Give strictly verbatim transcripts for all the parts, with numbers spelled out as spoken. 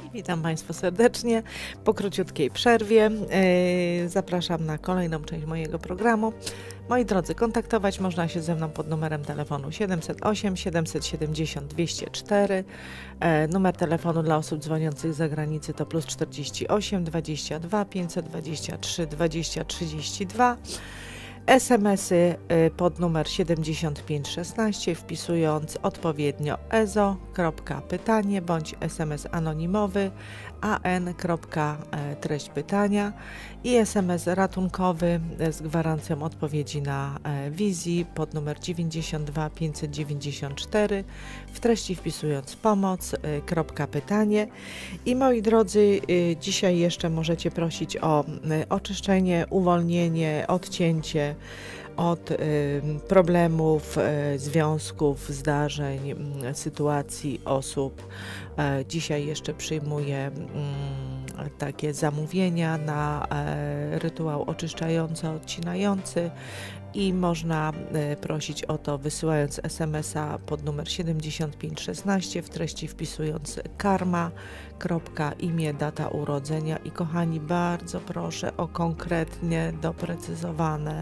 Witam Państwa serdecznie po króciutkiej przerwie. Zapraszam na kolejną część mojego programu. Moi drodzy, kontaktować można się ze mną pod numerem telefonu siedem zero osiem, siedem siedem zero, dwieście cztery. Numer telefonu dla osób dzwoniących z zagranicy to plus czterdzieści osiem, dwadzieścia dwa, pięćset dwadzieścia trzy, dwadzieścia trzydzieści dwa. es em esy pod numer siedemdziesiąt pięć szesnaście, wpisując odpowiednio ezo, pytanie bądź es em es anonimowy an, treść pytania i es em es ratunkowy z gwarancją odpowiedzi na wizji pod numer dziewięćdziesiąt dwa, pięćset dziewięćdziesiąt cztery, w treści wpisując pomoc, pytanie. I moi drodzy, dzisiaj jeszcze możecie prosić o oczyszczenie, uwolnienie, odcięcie od y, problemów, y, związków, zdarzeń, y, sytuacji, osób. Y, dzisiaj jeszcze przyjmuję y, takie zamówienia na y, rytuał oczyszczający, odcinający i można y, prosić o to, wysyłając es em esa pod numer siedemdziesiąt pięć szesnaście, w treści wpisując karma, kropka, imię, data urodzenia i kochani, bardzo proszę o konkretnie doprecyzowane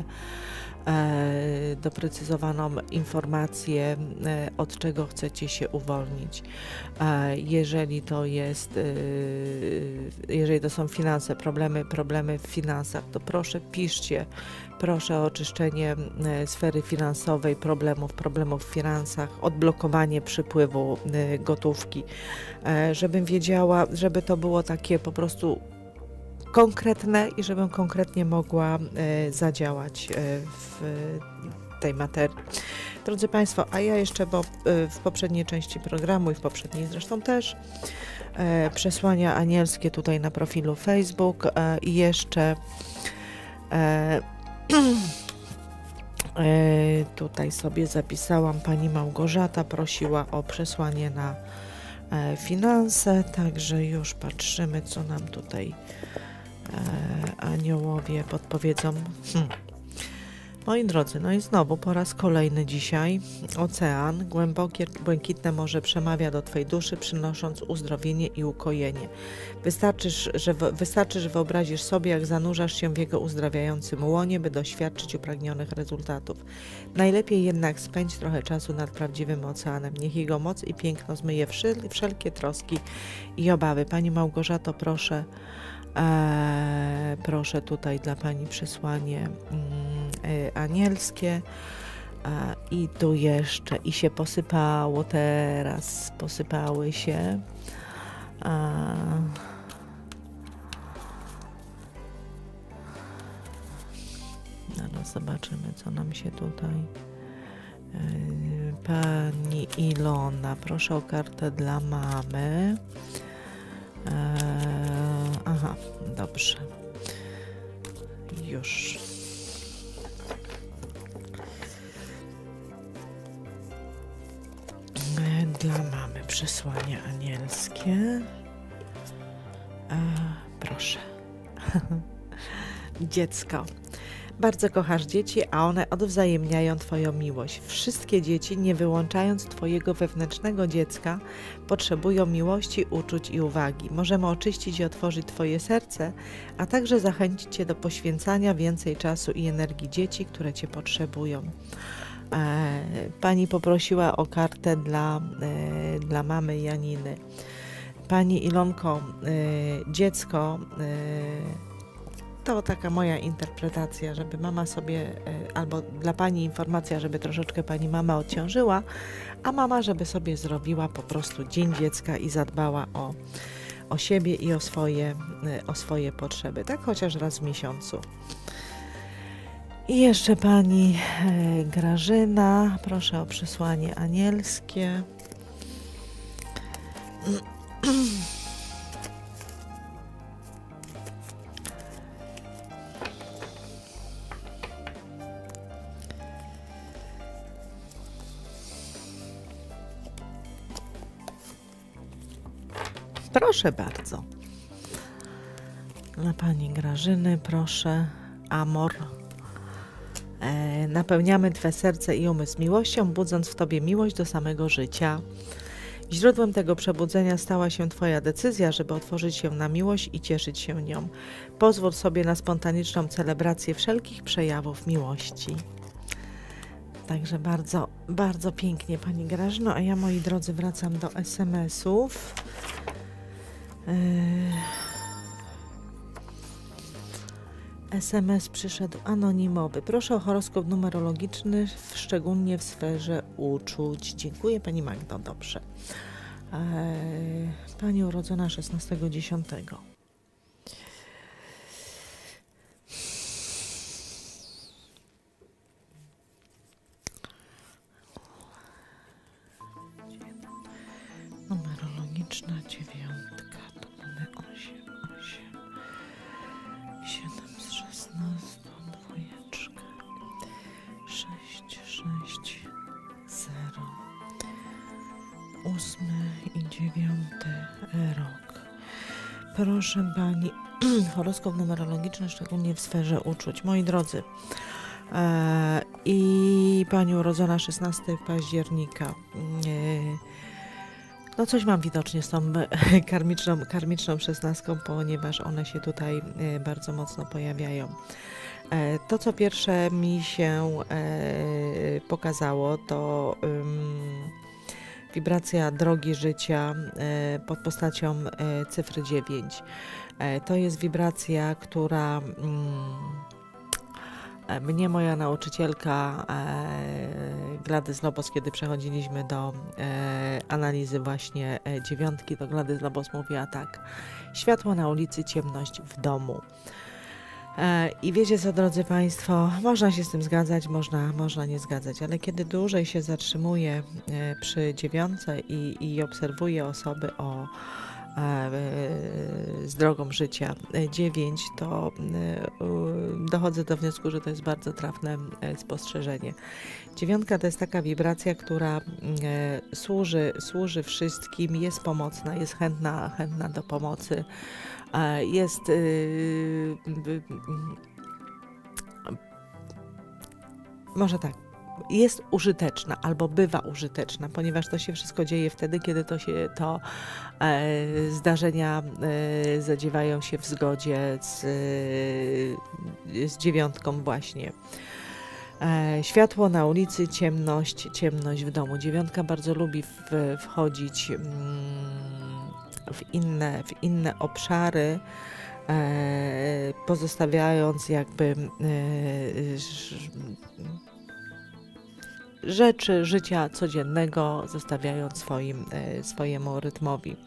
doprecyzowaną informację, od czego chcecie się uwolnić. Jeżeli to jest, jeżeli to są finanse, problemy, problemy w finansach, to proszę piszcie, proszę o oczyszczenie sfery finansowej, problemów, problemów w finansach, odblokowanie przypływu gotówki, żebym wiedziała, żeby to było takie po prostu konkretne i żebym konkretnie mogła e, zadziałać e, w tej materii. Drodzy Państwo, a ja jeszcze, bo e, w poprzedniej części programu i w poprzedniej zresztą też e, przesłania anielskie tutaj na profilu Facebook e, i jeszcze e, e, tutaj sobie zapisałam, pani Małgorzata prosiła o przesłanie na e, finanse, także już patrzymy, co nam tutaj E, aniołowie podpowiedzą. Hm. Moi drodzy, no i znowu po raz kolejny dzisiaj ocean, głębokie, błękitne morze przemawia do Twojej duszy, przynosząc uzdrowienie i ukojenie. Wystarczy, że, wystarczy, że wyobrazisz sobie, jak zanurzasz się w jego uzdrawiającym łonie, by doświadczyć upragnionych rezultatów. Najlepiej jednak spędź trochę czasu nad prawdziwym oceanem. Niech jego moc i piękno zmyje wszel wszelkie troski i obawy. Pani Małgorzato, proszę Eee, proszę tutaj dla Pani przesłanie mm, e, anielskie. E, I tu jeszcze, i się posypało teraz, posypały się. E, Zaraz zobaczymy, co nam się tutaj... E, Pani Ilona, proszę o kartę dla mamy. Eee, aha, dobrze. Już. Eee, dla mamy przesłanie anielskie. Eee, proszę. Dziecko. Bardzo kochasz dzieci, a one odwzajemniają Twoją miłość. Wszystkie dzieci, nie wyłączając Twojego wewnętrznego dziecka, potrzebują miłości, uczuć i uwagi. Możemy oczyścić i otworzyć Twoje serce, a także zachęcić Cię do poświęcania więcej czasu i energii dzieci, które Cię potrzebują. E, pani poprosiła o kartę dla, e, dla mamy Janiny. Pani Ilonko, e, dziecko... E, To taka moja interpretacja, żeby mama sobie, albo dla Pani informacja, żeby troszeczkę Pani mama odciążyła, a mama, żeby sobie zrobiła po prostu Dzień Dziecka i zadbała o, o siebie i o swoje, o swoje potrzeby, tak chociaż raz w miesiącu. I jeszcze Pani Grażyna, proszę o przesłanie anielskie. Proszę bardzo. Dla Pani Grażyny, proszę, amor. E, napełniamy Twe serce i umysł miłością, budząc w Tobie miłość do samego życia. Źródłem tego przebudzenia stała się Twoja decyzja, żeby otworzyć się na miłość i cieszyć się nią. Pozwól sobie na spontaniczną celebrację wszelkich przejawów miłości. Także bardzo, bardzo pięknie, Pani Grażyno. A ja, moi drodzy, wracam do es em esów. Yy... es em es przyszedł anonimowy. Proszę o horoskop numerologiczny, szczególnie w sferze uczuć. Dziękuję, Pani Magdo, dobrze. Eee, Pani urodzona szesnastego dziesiątego. Numerologiczna dziewiątka to mamy osiem, osiem, siedem z szesnastą, dwójeczka, sześć, sześć, zero, ósmy i dziewiąty rok. Proszę Pani, horoskop numerologiczny, szczególnie w sferze uczuć. Moi drodzy, e, i Pani urodzona szesnastego października. E, No coś mam widocznie z tą karmiczną, karmiczną szesnastką, ponieważ one się tutaj bardzo mocno pojawiają. To, co pierwsze mi się pokazało, to wibracja drogi życia pod postacią cyfry dziewięć. To jest wibracja, która mnie moja nauczycielka e, Gladys Lobos, kiedy przechodziliśmy do e, analizy właśnie e, dziewiątki, to Gladys Lobos mówiła tak: światło na ulicy, ciemność w domu. E, I wiecie co, drodzy Państwo, można się z tym zgadzać, można, można nie zgadzać, ale kiedy dłużej się zatrzymuję e, przy dziewiątce i, i obserwuję osoby o z drogą życia dziewięć, to dochodzę do wniosku, że to jest bardzo trafne spostrzeżenie. Dziewiątka to jest taka wibracja, która służy, służy wszystkim, jest pomocna, jest chętna, chętna do pomocy, jest może tak, jest użyteczna albo bywa użyteczna, ponieważ to się wszystko dzieje wtedy, kiedy to się to e, zdarzenia e, zadziewają się w zgodzie z, e, z dziewiątką właśnie. E, światło na ulicy, ciemność, ciemność w domu. Dziewiątka bardzo lubi w, wchodzić mm, w, inne, w inne obszary, e, pozostawiając jakby e, rzeczy życia codziennego, zostawiając swoim, e, swojemu rytmowi.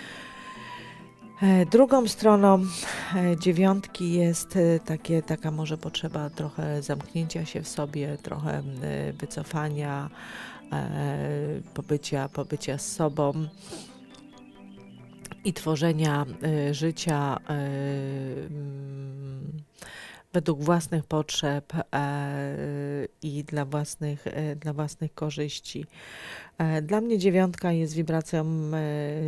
E, drugą stroną e, dziewiątki jest e, takie, taka może potrzeba trochę zamknięcia się w sobie, trochę e, wycofania, e, pobycia, pobycia z sobą i tworzenia e, życia e, według własnych potrzeb e, i dla własnych, e, dla własnych korzyści. E, dla mnie dziewiątka jest wibracją, e,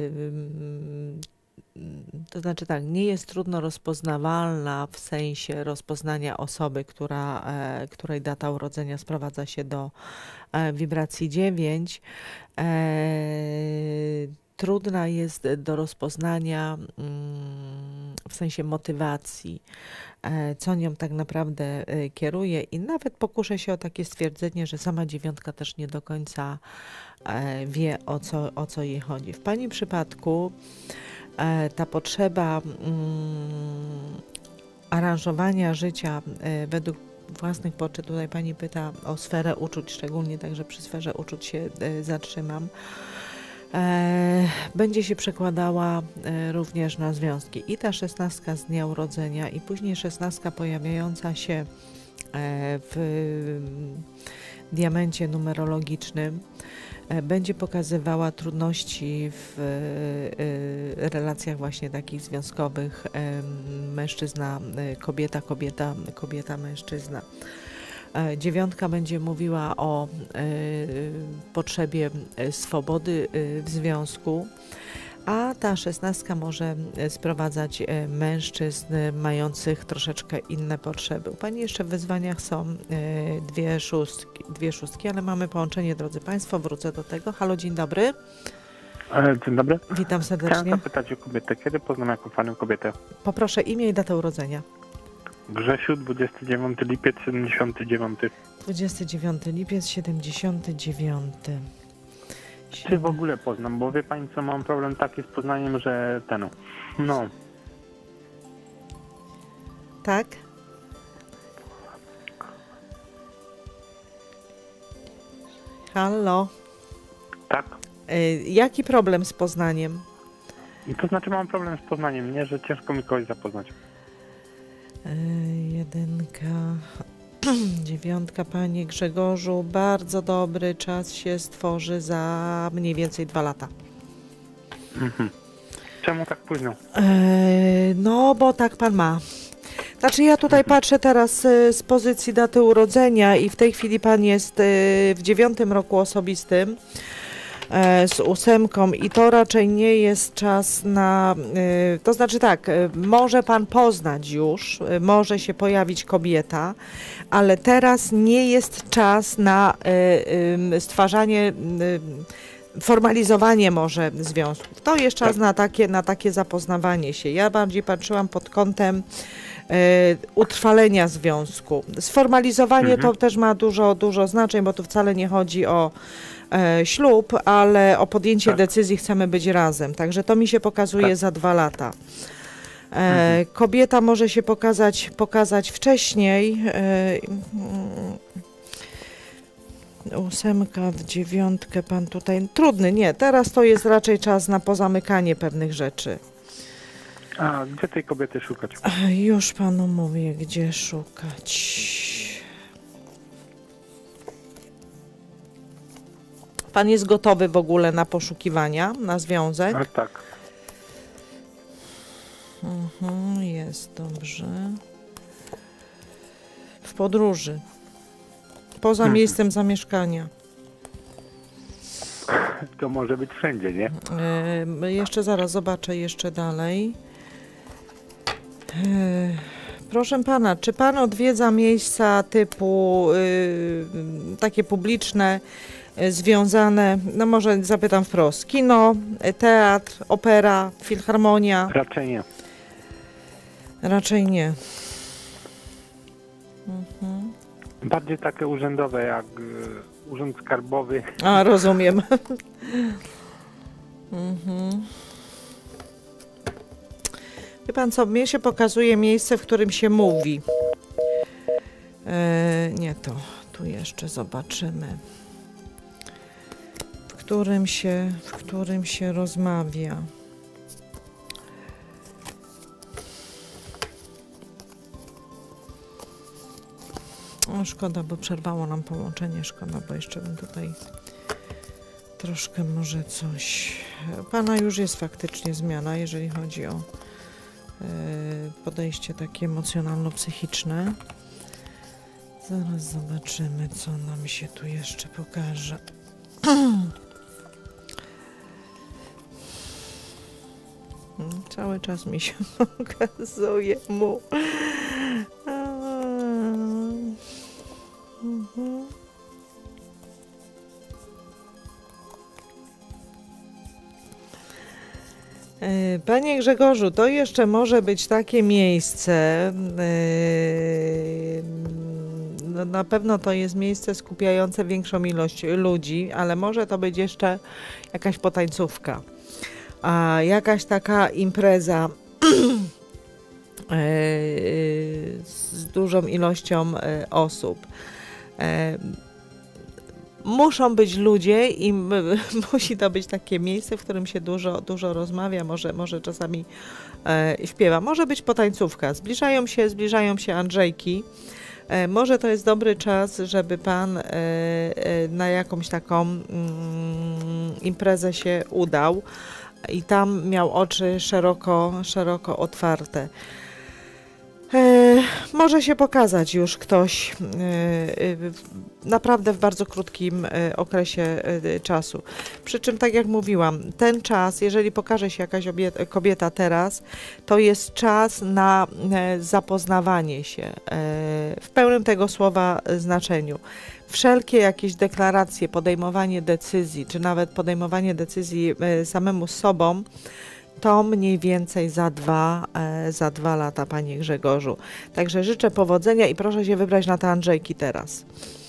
to znaczy tak, nie jest trudno rozpoznawalna w sensie rozpoznania osoby, która, e, której data urodzenia sprowadza się do e, wibracji dziewięć. E, trudna jest do rozpoznania mm, w sensie motywacji, co nią tak naprawdę kieruje, i nawet pokuszę się o takie stwierdzenie, że sama dziewiątka też nie do końca wie, o co, o co jej chodzi. W Pani przypadku ta potrzeba mm, aranżowania życia według własnych potrzeb, tutaj Pani pyta o sferę uczuć szczególnie, także przy sferze uczuć się zatrzymam, E, będzie się przekładała e, również na związki. I ta szesnastka z dnia urodzenia, i później szesnastka pojawiająca się e, w e, diamencie numerologicznym e, będzie pokazywała trudności w e, relacjach właśnie takich związkowych, e, mężczyzna, e, kobieta, kobieta, kobieta, mężczyzna. Dziewiątka będzie mówiła o y, potrzebie swobody y, w związku, a ta szesnastka może sprowadzać y, mężczyzn mających troszeczkę inne potrzeby. U Pani jeszcze w wyzwaniach są y, dwie szóstki, dwie szóstki, ale mamy połączenie, drodzy Państwo, wrócę do tego. Halo, dzień dobry. E, Dzień dobry. Witam Chciałem serdecznie. zapytać o kobietę. Kiedy poznam jaką fajną kobietę? Poproszę imię i datę urodzenia. Grzesiu, dwudziestego dziewiątego lipiec, siedemdziesiąty dziewiąty. dwudziestego dziewiątego lipiec, siedemdziesiąty dziewiąty. Czy w ogóle poznam? Bo wie pani co, mam problem taki z poznaniem, że ten... No, Tak? Halo? tak. Y, jaki problem z Poznaniem? I to znaczy mam problem z poznaniem, nie? Że ciężko mi kogoś zapoznać. Y, jedynka, dziewiątka, panie Grzegorzu. Bardzo dobry czas się stworzy za mniej więcej dwa lata. Mhm. Czemu tak późno? Y, no, bo tak pan ma. Znaczy ja tutaj patrzę teraz y, z pozycji daty urodzenia i w tej chwili pan jest y, w dziewiątym roku osobistym e, z ósemką i to raczej nie jest czas na, y, to znaczy tak, y, może pan poznać już, y, może się pojawić kobieta, ale teraz nie jest czas na y, y, stwarzanie, y, formalizowanie może związków. To jest czas na takie, na takie zapoznawanie się. Ja bardziej patrzyłam pod kątem e, utrwalenia związku. Sformalizowanie Mhm. to też ma dużo, dużo znaczeń, bo tu wcale nie chodzi o e, ślub, ale o podjęcie Tak. decyzji chcemy być razem. Także to mi się pokazuje Tak. za dwa lata. E, Mhm. Kobieta może się pokazać, pokazać wcześniej. E, Ósemka, w dziewiątkę pan tutaj. Trudny, nie. Teraz to jest raczej czas na pozamykanie pewnych rzeczy. A gdzie tej kobiety szukać? Ach, już panu mówię, gdzie szukać. Pan jest gotowy w ogóle na poszukiwania, na związek? A tak. Mhm, jest dobrze. W podróży. Poza Mhm. miejscem zamieszkania. To może być wszędzie, nie? E, jeszcze zaraz zobaczę jeszcze dalej. E, proszę pana, czy pan odwiedza miejsca typu y, takie publiczne, y, związane, no może zapytam wprost, kino, y, teatr, opera, filharmonia? Raczej nie. Raczej nie. Mhm. Bardziej takie urzędowe jak y, Urząd Skarbowy. A, rozumiem. Mhm. Wie pan co, mnie się pokazuje miejsce, w którym się mówi. E, nie to, tu jeszcze zobaczymy. W którym się, w którym się rozmawia. O, szkoda, bo przerwało nam połączenie, szkoda, bo jeszcze bym tutaj troszkę może coś... Pana już jest faktycznie zmiana, jeżeli chodzi o e, podejście takie emocjonalno-psychiczne. Zaraz zobaczymy, co nam się tu jeszcze pokaże. Cały czas mi się pokazuje mu. Mhm. E, Panie Grzegorzu, to jeszcze może być takie miejsce, e, no na pewno to jest miejsce skupiające większą ilość ludzi, ale może to być jeszcze jakaś potańcówka, a jakaś taka impreza e, z dużą ilością e, osób. E, Muszą być ludzie i m- musi to być takie miejsce, w którym się dużo, dużo rozmawia, może, może czasami e, śpiewa. Może być potańcówka. Zbliżają się, zbliżają się Andrzejki. E, może to jest dobry czas, żeby pan e, e, na jakąś taką mm, imprezę się udał i tam miał oczy szeroko, szeroko otwarte. E, może się pokazać już ktoś e, e, w- naprawdę w bardzo krótkim e, okresie e, czasu. Przy czym, tak jak mówiłam, ten czas, jeżeli pokaże się jakaś obie- kobieta teraz, to jest czas na e, zapoznawanie się e, w pełnym tego słowa e, znaczeniu. wszelkie jakieś deklaracje, podejmowanie decyzji, czy nawet podejmowanie decyzji samemu z sobą, to mniej więcej za dwa, za dwa lata, Panie Grzegorzu. Także życzę powodzenia i proszę się wybrać na te Andrzejki teraz.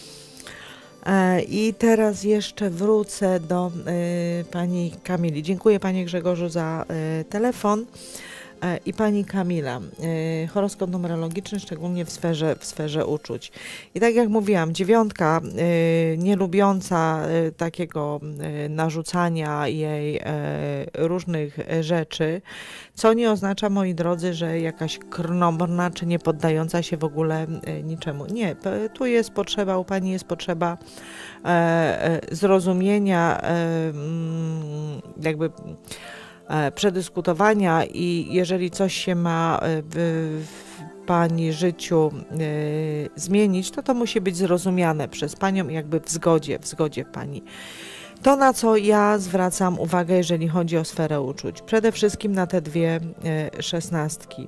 I teraz jeszcze wrócę do y, Pani Kamili. Dziękuję Panie Grzegorzu za y, telefon. I Pani Kamila, y, horoskop numerologiczny, szczególnie w sferze, w sferze uczuć. I tak jak mówiłam, dziewiątka, y, nie lubiąca y, takiego y, narzucania jej y, różnych rzeczy, co nie oznacza, moi drodzy, że jakaś krnąbrna, czy nie poddająca się w ogóle y, niczemu. Nie, p- tu jest potrzeba, u Pani jest potrzeba e, e, zrozumienia, e, mm, jakby przedyskutowania i jeżeli coś się ma w, w Pani życiu y, zmienić, to to musi być zrozumiane przez Panią jakby w zgodzie, w zgodzie Pani. To, na co ja zwracam uwagę, jeżeli chodzi o sferę uczuć, przede wszystkim na te dwie y, szesnastki.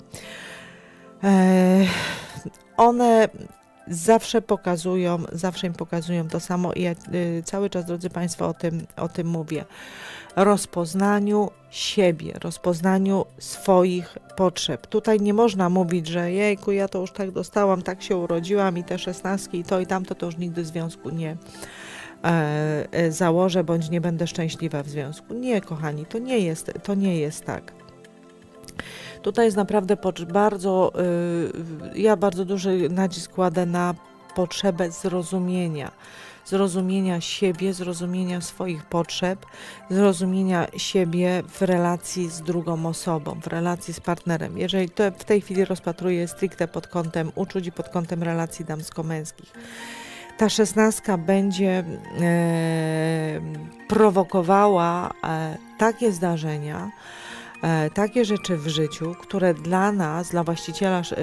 E, one zawsze pokazują, zawsze im pokazują to samo i ja y, cały czas, drodzy Państwo, o tym, o tym mówię. Rozpoznaniu siebie, rozpoznaniu swoich potrzeb. Tutaj nie można mówić, że jejku, ja to już tak dostałam, tak się urodziłam i te szesnastki i to i tamto, to już nigdy związku nie e, e, założę, bądź nie będę szczęśliwa w związku. Nie, kochani, to nie jest, to nie jest tak. Tutaj jest naprawdę bardzo, y, ja bardzo duży nacisk kładę na potrzebę zrozumienia. Zrozumienia siebie, zrozumienia swoich potrzeb, zrozumienia siebie w relacji z drugą osobą, w relacji z partnerem. Jeżeli to w tej chwili rozpatruję stricte pod kątem uczuć i pod kątem relacji damsko-męskich. Ta szesnastka będzie e, prowokowała e, takie zdarzenia, e, takie rzeczy w życiu, które dla nas, dla właściciela e,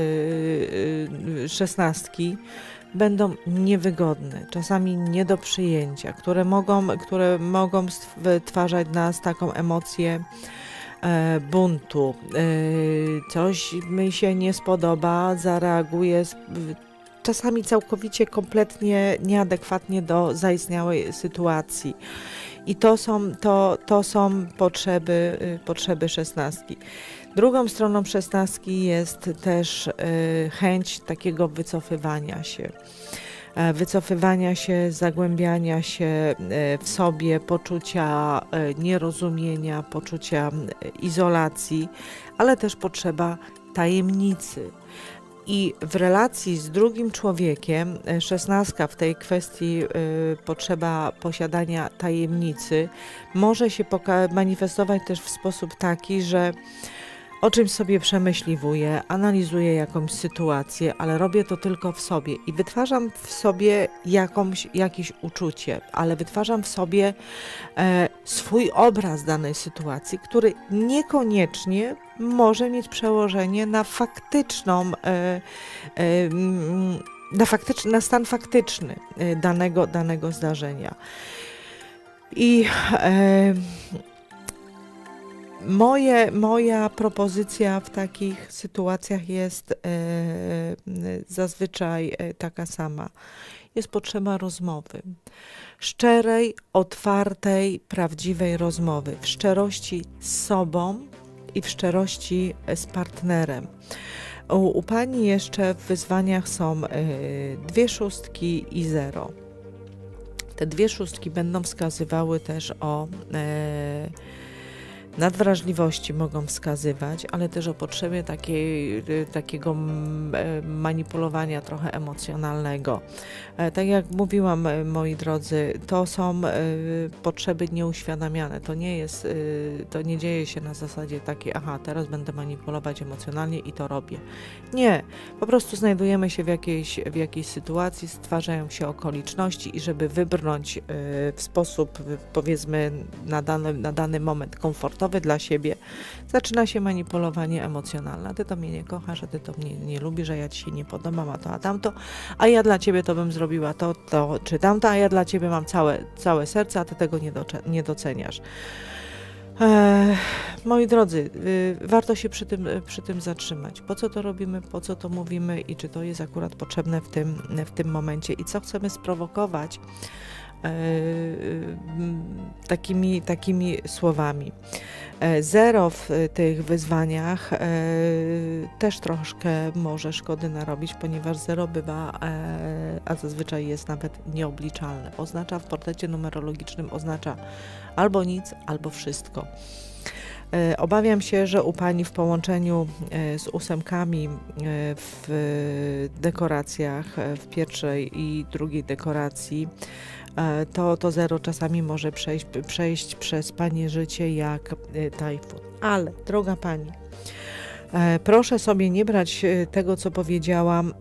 e, szesnastki, będą niewygodne, czasami nie do przyjęcia, które mogą, które mogą stwarzać w nas taką emocję e, buntu. E, coś mi się nie spodoba, zareaguję z, czasami całkowicie, kompletnie nieadekwatnie do zaistniałej sytuacji. I to są, to, to są potrzeby, potrzeby szesnastki. Drugą stroną szesnastki jest też y, chęć takiego wycofywania się. E, wycofywania się, zagłębiania się y, w sobie, poczucia y, nierozumienia, poczucia y, izolacji, ale też potrzeba tajemnicy. I w relacji z drugim człowiekiem, szesnastka w tej kwestii y, potrzeba posiadania tajemnicy może się manifestować też w sposób taki, że o czymś sobie przemyśliwuję, analizuję jakąś sytuację, ale robię to tylko w sobie i wytwarzam w sobie jakąś, jakieś uczucie, ale wytwarzam w sobie e, swój obraz danej sytuacji, który niekoniecznie może mieć przełożenie na faktyczną, e, e, na, faktyczny, na stan faktyczny danego, danego zdarzenia. I e, Moje, moja propozycja w takich sytuacjach jest e, zazwyczaj e, taka sama. Jest potrzeba rozmowy. Szczerej, otwartej, prawdziwej rozmowy. W szczerości z sobą i w szczerości z partnerem. U, u Pani jeszcze w wyzwaniach są e, dwie szóstki i zero. Te dwie szóstki będą wskazywały też o e, nadwrażliwości, mogą wskazywać, ale też o potrzebie takiej, takiego manipulowania trochę emocjonalnego. Tak jak mówiłam, moi drodzy, to są potrzeby nieuświadamiane. To nie jest, to nie dzieje się na zasadzie takiej, aha, teraz będę manipulować emocjonalnie i to robię. Nie, po prostu znajdujemy się w jakiejś, w jakiejś sytuacji, stwarzają się okoliczności i żeby wybrnąć w sposób, powiedzmy, na dany, na dany moment komfortowy dla siebie, zaczyna się manipulowanie emocjonalne. A ty to mnie nie kochasz, a ty to mnie nie lubisz, a ja ci się nie podobam, a to, a tamto, a ja dla ciebie to bym zrobiła to, to czy tamto, a ja dla ciebie mam całe, całe serce, a ty tego nie, doce, nie doceniasz. E, moi drodzy, y, warto się przy tym, przy tym zatrzymać. Po co to robimy, po co to mówimy i czy to jest akurat potrzebne w tym, w tym momencie i co chcemy sprowokować e, y, takimi, takimi słowami. E, zero w tych wyzwaniach e, też troszkę może szkody narobić, ponieważ zero bywa, e, a zazwyczaj jest nawet nieobliczalne. Oznacza w portrecie numerologicznym, oznacza albo nic, albo wszystko. E, Obawiam się, że u Pani w połączeniu e, z ósemkami e, w dekoracjach, e, w pierwszej i drugiej dekoracji, e, to, to zero czasami może przejść, przejść przez Pani życie jak e, tajfun. Ale, droga Pani, e, proszę sobie nie brać e, tego, co powiedziałam,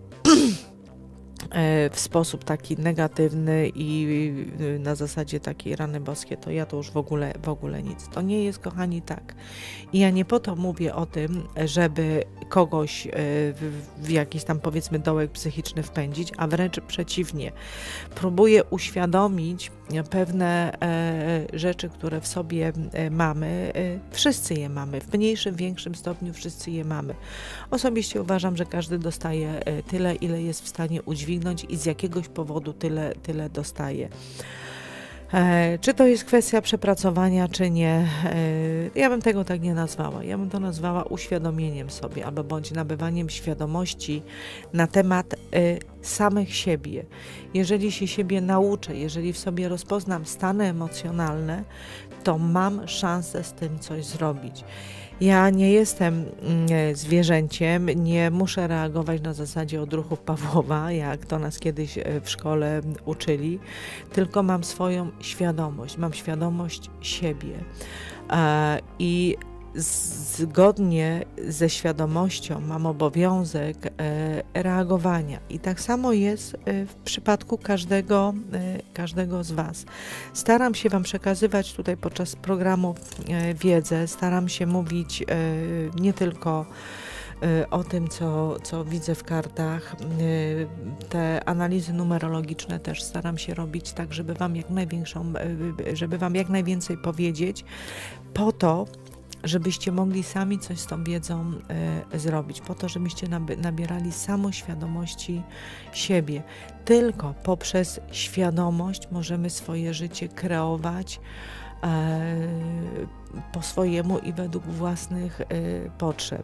w sposób taki negatywny i na zasadzie takiej rany boskie, to ja to już w ogóle, w ogóle nic. To nie jest, kochani, tak. I ja nie po to mówię o tym, żeby kogoś w, w jakiś tam, powiedzmy, dołek psychiczny wpędzić, a wręcz przeciwnie. Próbuję uświadomić pewne e, rzeczy, które w sobie e, mamy. E, wszyscy je mamy. W mniejszym, większym stopniu wszyscy je mamy. Osobiście uważam, że każdy dostaje e, tyle, ile jest w stanie udźwignąć i z jakiegoś powodu tyle, tyle dostaje. E, czy to jest kwestia przepracowania, czy nie, e, ja bym tego tak nie nazwała. Ja bym to nazwała uświadomieniem sobie, albo bądź nabywaniem świadomości na temat e, samych siebie. Jeżeli się siebie nauczę, jeżeli w sobie rozpoznam stany emocjonalne, to mam szansę z tym coś zrobić. Ja nie jestem zwierzęciem, nie muszę reagować na zasadzie odruchów Pawłowa, jak to nas kiedyś w szkole uczyli, tylko mam swoją świadomość, mam świadomość siebie. I zgodnie ze świadomością mam obowiązek reagowania. I tak samo jest w przypadku każdego, każdego z Was. Staram się Wam przekazywać tutaj podczas programu wiedzę, staram się mówić nie tylko o tym, co, co widzę w kartach. Te analizy numerologiczne też staram się robić tak, żeby Wam jak największą, żeby Wam jak najwięcej powiedzieć, po to, żebyście mogli sami coś z tą wiedzą y, zrobić, po to, żebyście naby, nabierali samoświadomości siebie. Tylko poprzez świadomość możemy swoje życie kreować y, po swojemu i według własnych y, potrzeb.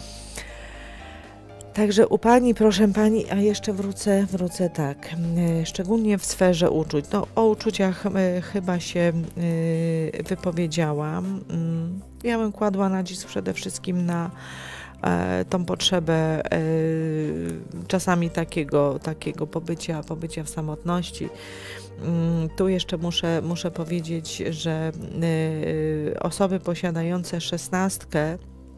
Także u Pani, proszę Pani, a jeszcze wrócę, wrócę tak, szczególnie w sferze uczuć. No, o uczuciach y, chyba się y, wypowiedziałam. Y, ja bym kładła nacisk przede wszystkim na y, tą potrzebę y, czasami takiego, takiego pobycia, pobycia w samotności. Y, tu jeszcze muszę, muszę powiedzieć, że y, osoby posiadające szesnastkę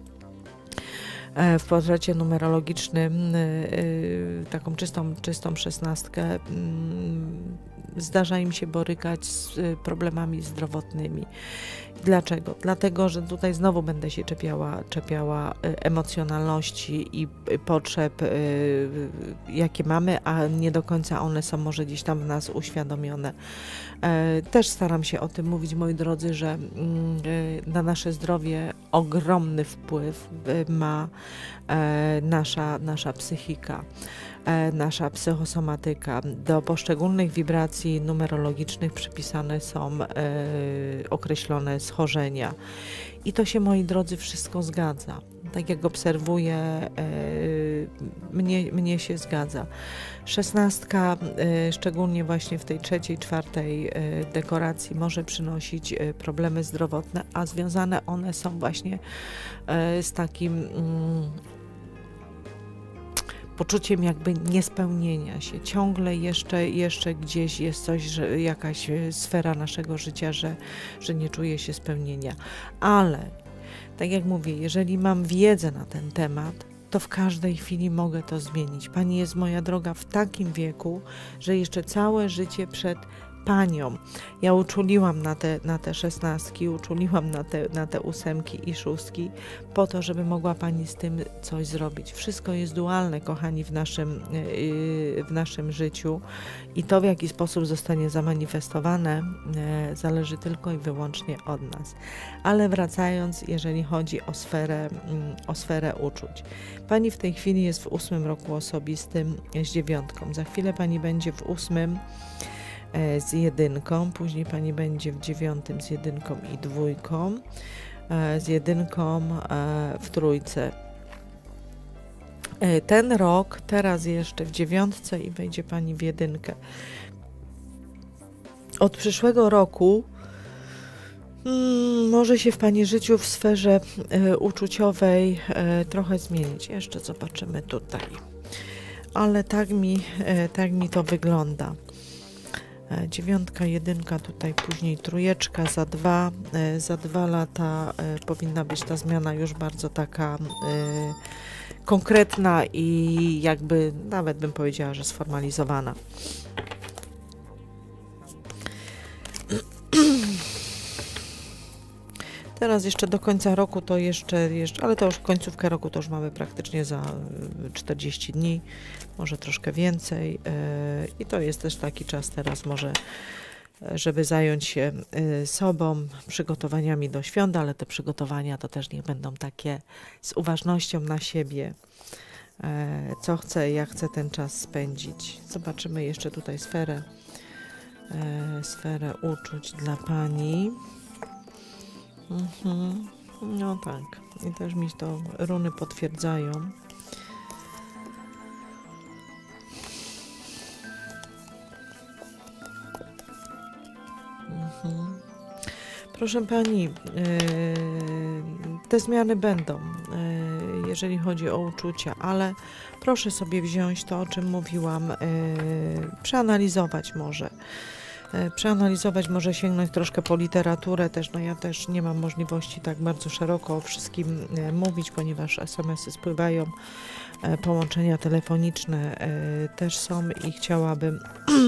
w portrecie numerologicznym, taką czystą, czystą szesnastkę, zdarza im się borykać z problemami zdrowotnymi. Dlaczego? Dlatego, że tutaj znowu będę się czepiała, czepiała emocjonalności i potrzeb, jakie mamy, a nie do końca one są może gdzieś tam w nas uświadomione. Też staram się o tym mówić, moi drodzy, że na nasze zdrowie ogromny wpływ ma nasza, nasza psychika, nasza psychosomatyka. Do poszczególnych wibracji numerologicznych przypisane są e, określone schorzenia. I to się, moi drodzy, wszystko zgadza. Tak jak obserwuję, e, mnie, mnie się zgadza. Szesnastka, e, szczególnie właśnie w tej trzeciej, czwartej e, dekoracji, może przynosić e, problemy zdrowotne, a związane one są właśnie e, z takim mm, poczuciem jakby niespełnienia się. Ciągle jeszcze, jeszcze gdzieś jest coś, że jakaś sfera naszego życia, że, że nie czuję się spełnienia. Ale, tak jak mówię, jeżeli mam wiedzę na ten temat, to w każdej chwili mogę to zmienić. Pani jest, moja droga, w takim wieku, że jeszcze całe życie przed panią. Ja uczuliłam na te, na te szesnastki, uczuliłam na te, na te ósemki i szóstki, po to, żeby mogła pani z tym coś zrobić. Wszystko jest dualne, kochani, w naszym, yy, w naszym życiu i to, w jaki sposób zostanie zamanifestowane, yy, zależy tylko i wyłącznie od nas. Ale wracając, jeżeli chodzi o sferę, yy, o sferę uczuć. Pani w tej chwili jest w ósmym roku osobistym z dziewiątką. Za chwilę pani będzie w ósmym e, z jedynką, później pani będzie w dziewiątym z jedynką i dwójką, e, z jedynką e, w trójce. E, ten rok, teraz jeszcze w dziewiątce i wejdzie pani w jedynkę. Od przyszłego roku Hmm, może się w pani życiu w sferze y, uczuciowej y, trochę zmienić. Jeszcze zobaczymy tutaj. Ale tak mi, y, tak mi to wygląda. Y, dziewiątka, jedynka, tutaj później trójeczka za dwa. Y, za dwa lata y, powinna być ta zmiana już bardzo taka y, konkretna i jakby nawet bym powiedziała, że sformalizowana. Teraz jeszcze do końca roku to jeszcze, jeszcze, ale to już końcówkę roku to już mamy praktycznie za czterdzieści dni, może troszkę więcej yy, i to jest też taki czas teraz może, żeby zająć się yy, sobą, przygotowaniami do świąt, ale te przygotowania to też niech będą takie z uważnością na siebie, yy, co chcę, jak chcę ten czas spędzić. Zobaczymy jeszcze tutaj sferę, yy, sferę uczuć dla pani. Mhm. No tak, i też mi to runy potwierdzają. Mhm. Proszę pani, yy, te zmiany będą, yy, jeżeli chodzi o uczucia, ale proszę sobie wziąć to, o czym mówiłam, yy, przeanalizować może. Przeanalizować, może sięgnąć troszkę po literaturę też, no ja też nie mam możliwości tak bardzo szeroko o wszystkim e, mówić, ponieważ es em esy spływają, e, połączenia telefoniczne e, też są i chciałabym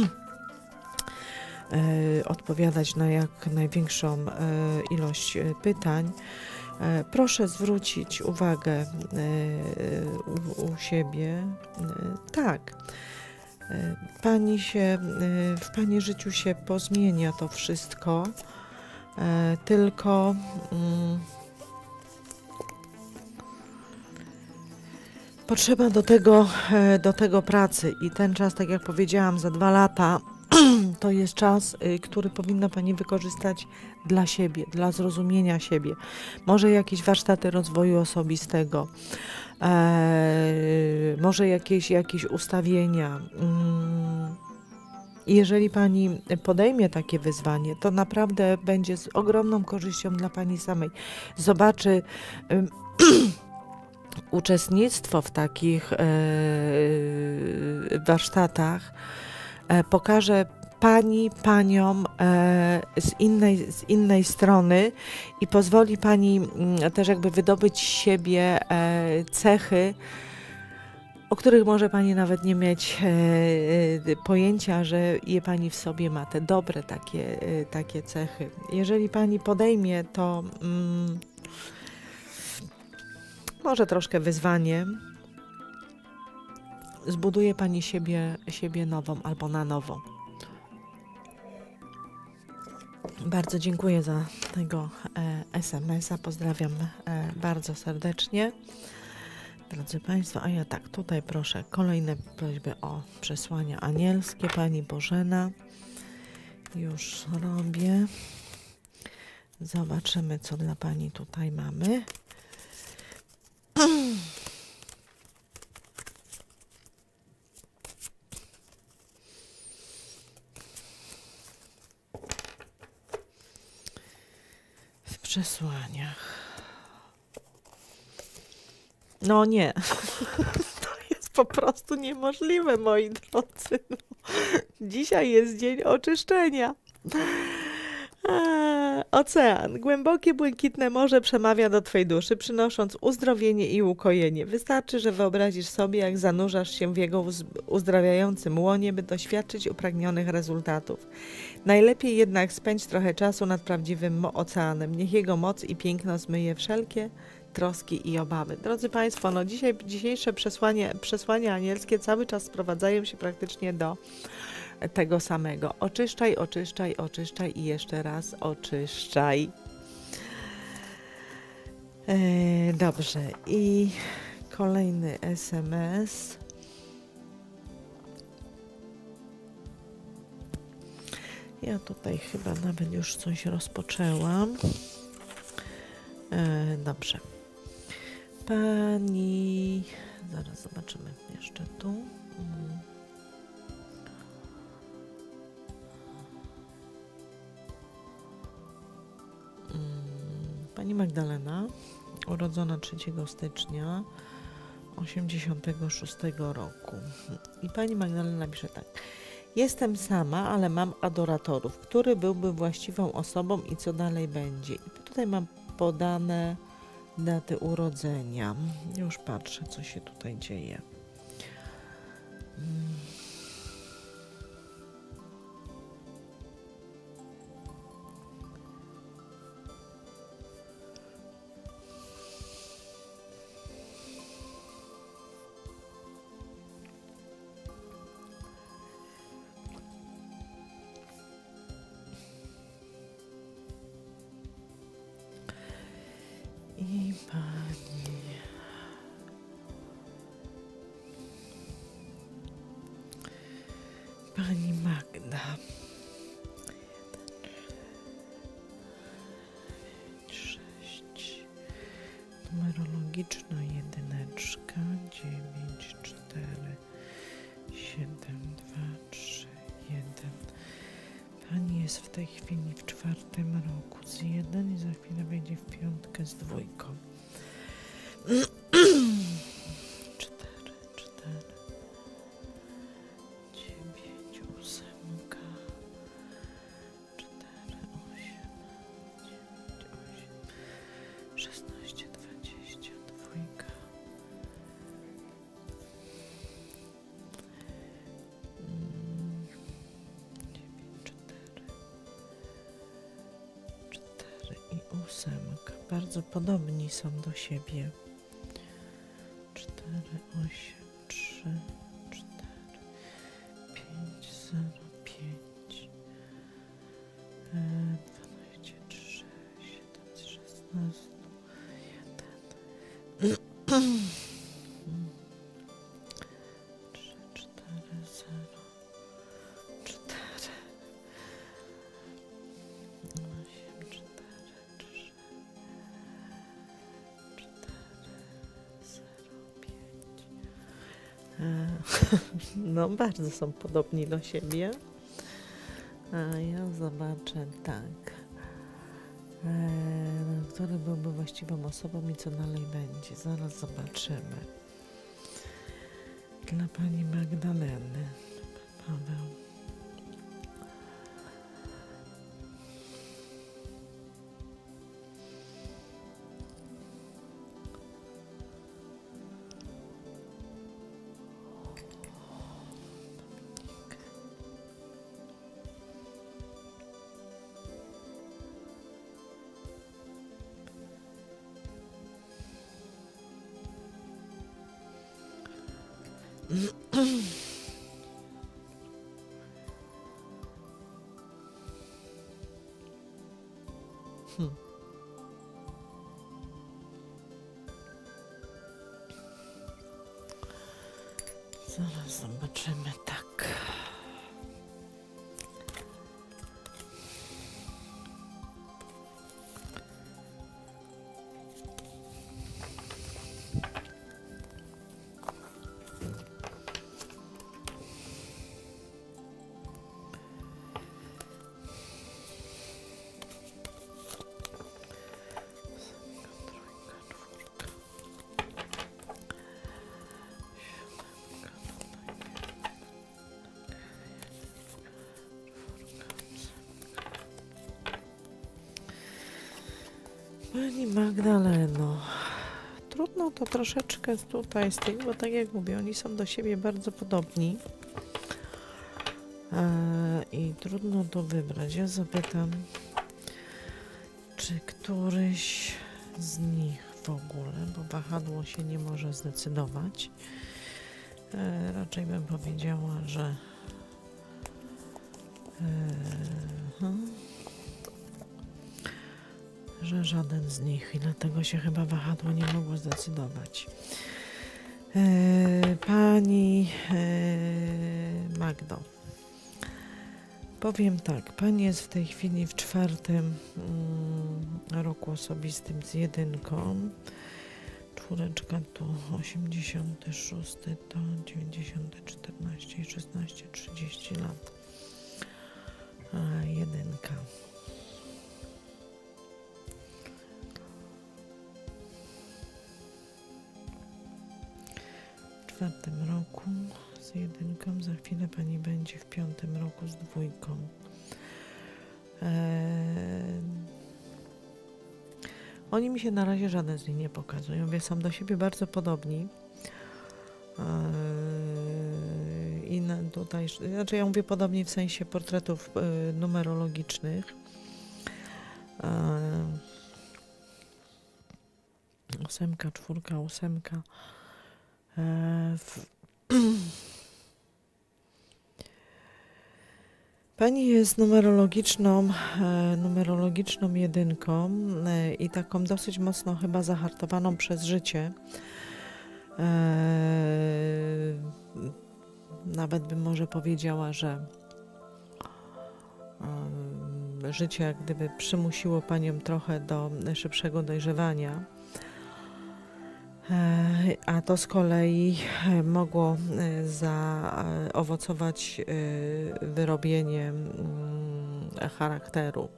e, odpowiadać na jak największą e, ilość e, pytań. E, proszę zwrócić uwagę e, u, u siebie, e, tak. Pani się, w pani życiu się pozmienia to wszystko, tylko mm, potrzeba do tego, do tego pracy i ten czas, tak jak powiedziałam, za dwa lata to jest czas, który powinna pani wykorzystać dla siebie, dla zrozumienia siebie. Może jakieś warsztaty rozwoju osobistego, Eee, może jakieś, jakieś ustawienia. Mm. Jeżeli pani podejmie takie wyzwanie, to naprawdę będzie z ogromną korzyścią dla pani samej. Zobaczy um, uczestnictwo w takich e, warsztatach, e, pokaże pani, paniom e, z, innej, z innej strony i pozwoli pani m, też jakby wydobyć z siebie e, cechy, o których może pani nawet nie mieć e, e, pojęcia, że je pani w sobie ma, te dobre takie, e, takie cechy. Jeżeli pani podejmie to mm, może troszkę wyzwanie, zbuduje pani siebie, siebie nową albo na nowo. Bardzo dziękuję za tego e, es emesa. Pozdrawiam e, bardzo serdecznie. Drodzy Państwo, a ja tak, tutaj proszę kolejne prośby o przesłania anielskie. Pani Bożena, już robię. Zobaczymy, co dla Pani tutaj mamy. W przesłaniach. No nie, to jest po prostu niemożliwe, moi drodzy. No. Dzisiaj jest dzień oczyszczenia. A, ocean. Głębokie, błękitne morze przemawia do Twej duszy, przynosząc uzdrowienie i ukojenie. Wystarczy, że wyobrazisz sobie, jak zanurzasz się w jego uz- uzdrawiającym łonie, by doświadczyć upragnionych rezultatów. Najlepiej jednak spędź trochę czasu nad prawdziwym mo- oceanem. Niech jego moc i piękno zmyje wszelkie troski i obawy. Drodzy Państwo, no dzisiaj, dzisiejsze przesłanie, przesłania anielskie cały czas sprowadzają się praktycznie do tego samego. Oczyszczaj, oczyszczaj, oczyszczaj i jeszcze raz oczyszczaj. E, dobrze. I kolejny S M S. Ja tutaj chyba nawet już coś rozpoczęłam. E, dobrze. Pani... Zaraz zobaczymy jeszcze tu. Mm. Pani Magdalena, urodzona trzeciego stycznia osiemdziesiątego szóstego roku. I pani Magdalena pisze tak. Jestem sama, ale mam adoratorów. Który byłby właściwą osobą i co dalej będzie? I tutaj mam podane daty urodzenia. Już patrzę, co się tutaj dzieje. Hmm. I pani... Pani Magda. sześć. Numerologiczna jedyneczka. dziewięć, cztery, siedem, dwa, trzy, jeden. Pani jest w tej chwili w czwartym roku z jeden i za chwilę wejdzie w piątkę z dwójką. cztery, cztery, dziewięć, ósemka, cztery, osiem, dziewięć, osiem, szesnaście, dwadzieścia, dwójka. Ósemka. Bardzo podobni są do siebie. cztery, osiem, trzy, cztery, pięć, zero, pięć, dwanaście, trzy, siedem, szesnaście, jeden. trzy, cztery, zero, cztery. osiem, cztery, trzy, zero, pięć. No, bardzo są podobni do siebie. A ja zobaczę tak. E, który byłby właściwą osobą i co dalej będzie? Zaraz zobaczymy. Dla pani Magdaleny. Paweł. Hmm. Zaraz zobaczymy tak. Pani Magdaleno, trudno to troszeczkę tutaj z tych, bo tak jak mówię, oni są do siebie bardzo podobni. E, I trudno to wybrać. Ja zapytam, czy któryś z nich w ogóle, bo wahadło się nie może zdecydować. E, raczej bym powiedziała, że e, hmm, że żaden z nich i dlatego się chyba wahadło nie mogło zdecydować. E, pani e, Magdo, powiem tak, pani jest w tej chwili w czwartym mm, roku osobistym z jedynką. Czwóreczka tu osiemdziesiąty szósty to dziewięćdziesiąty czternaście i szesnaście, trzydzieści lat. A jedynka. W czwartym roku z jedynką, za chwilę pani będzie w piątym roku z dwójką. Eee, oni mi się na razie żaden z nich nie pokazują, mówię, są do siebie bardzo podobni. Eee, I na, tutaj, znaczy ja mówię podobnie w sensie portretów e, numerologicznych. Eee, ósemka, czwórka, ósemka. W... Pani jest numerologiczną, e, numerologiczną jedynką e, i taką dosyć mocno chyba zahartowaną przez życie. E, nawet bym może powiedziała, że e, życie jak gdyby przymusiło panią trochę do szybszego dojrzewania. A to z kolei mogło zaowocować wyrobieniem charakteru.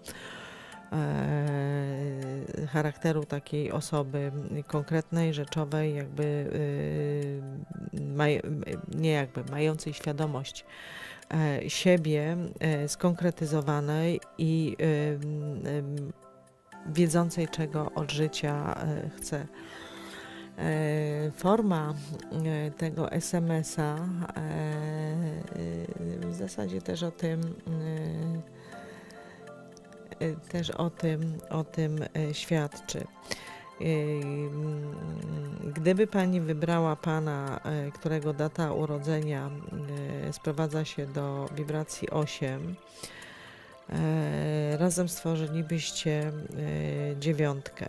Charakteru takiej osoby konkretnej, rzeczowej, jakby nie jakby mającej świadomość siebie, skonkretyzowanej i wiedzącej, czego od życia chce. Forma tego es em es a w zasadzie też o tym też o tym, o tym świadczy. Gdyby pani wybrała pana, którego data urodzenia sprowadza się do wibracji osiem, razem stworzylibyście dziewiątkę.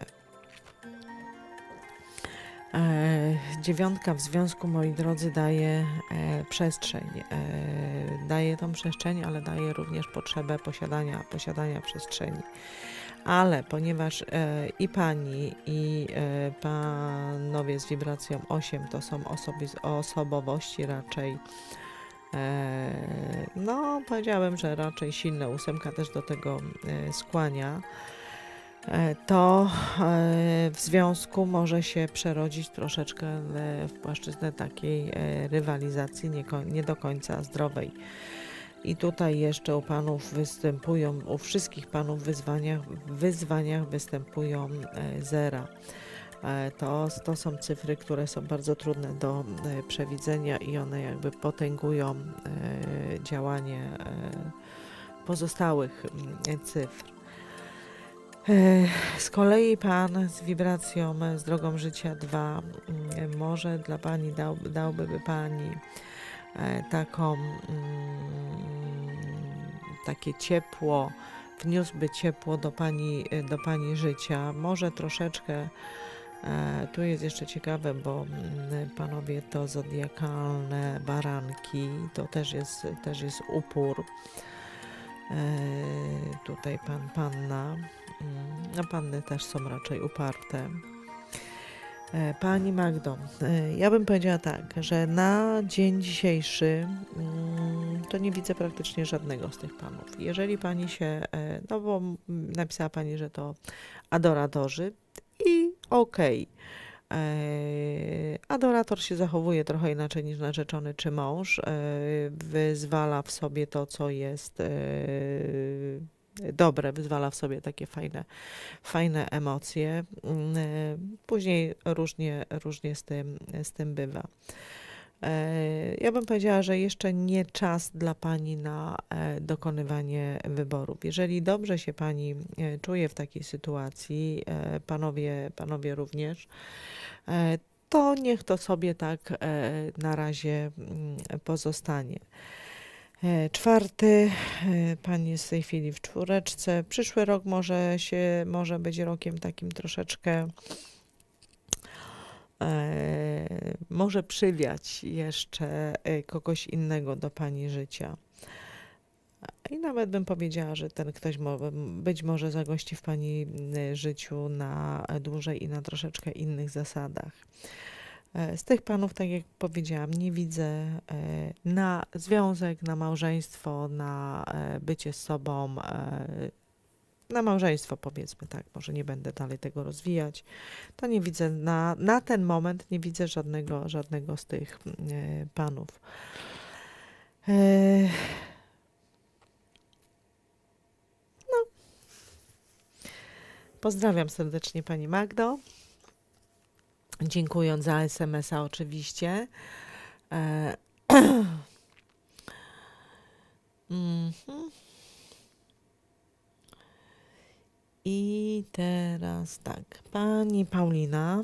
E, dziewiątka w związku, moi drodzy, daje e, przestrzeń. E, daje tą przestrzeń, ale daje również potrzebę posiadania, posiadania przestrzeni. Ale ponieważ e, i pani, i e, panowie z wibracją osiem to są osoby, osobowości raczej, e, no powiedziałem, że raczej silne, ósemka też do tego e, skłania, to w związku może się przerodzić troszeczkę w płaszczyznę takiej rywalizacji nie, nie do końca zdrowej. I tutaj jeszcze u panów występują, u wszystkich panów w wyzwaniach, wyzwaniach występują zera. To, to są cyfry, które są bardzo trudne do przewidzenia i one jakby potęgują działanie pozostałych cyfr. Z kolei pan z wibracją, z drogą życia dwa, może dla pani dał, dałby pani taką, takie ciepło, wniósłby ciepło do pani, do pani życia. Może troszeczkę, tu jest jeszcze ciekawe, bo panowie to zodiakalne baranki, to też jest, też jest upór. Tutaj pan, panna. No, panny też są raczej uparte. Pani Magdo, ja bym powiedziała tak, że na dzień dzisiejszy to nie widzę praktycznie żadnego z tych panów. Jeżeli pani się, no bo napisała pani, że to adoratorzy i okej. Okay. Adorator się zachowuje trochę inaczej niż narzeczony czy mąż. Wyzwala w sobie to, co jest dobre, wyzwala w sobie takie fajne, fajne emocje. Później różnie, różnie z tym, z tym bywa. Ja bym powiedziała, że jeszcze nie czas dla Pani na dokonywanie wyborów. Jeżeli dobrze się Pani czuje w takiej sytuacji, panowie, panowie również, to niech to sobie tak na razie pozostanie. Czwarty, Pani jest w tej chwili w czwóreczce. Przyszły rok może się, może być rokiem takim troszeczkę, e, może przywiać jeszcze kogoś innego do Pani życia. I nawet bym powiedziała, że ten ktoś mo być może zagości w Pani życiu na dłużej i na troszeczkę innych zasadach. Z tych panów, tak jak powiedziałam, nie widzę na związek, na małżeństwo, na bycie z sobą, na małżeństwo, powiedzmy tak, może nie będę dalej tego rozwijać, to nie widzę, na, na ten moment nie widzę żadnego, żadnego z tych panów. No. Pozdrawiam serdecznie Pani Magdo. Dziękując za es em es a oczywiście. E mm-hmm. I teraz tak, Pani Paulina,